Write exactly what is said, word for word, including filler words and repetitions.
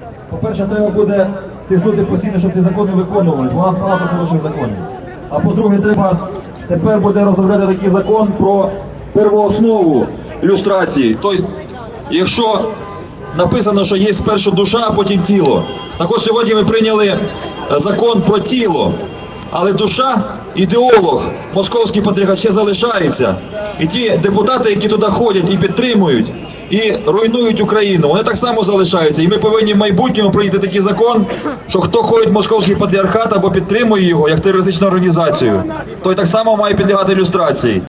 По-перше, треба буде тиснути постійно, щоб ці закони виконували, бо у нас багато хороших законів. А по-друге, треба тепер буде розробляти такий закон про первооснову люстрації. Тобто, якщо написано, що є спершу душа, а потім тіло. Так от сьогодні ми прийняли закон про тіло, але душа, ідеолог, московський патріархат ще залишається. І ті депутати, які туди ходять і підтримують, і руйнують Україну, вони так само залишаються. І ми повинні в майбутньому прийняти такий закон, що хто ходить в московський патріархат або підтримує його як терористичну організацію, той так само має підлягати люстрації.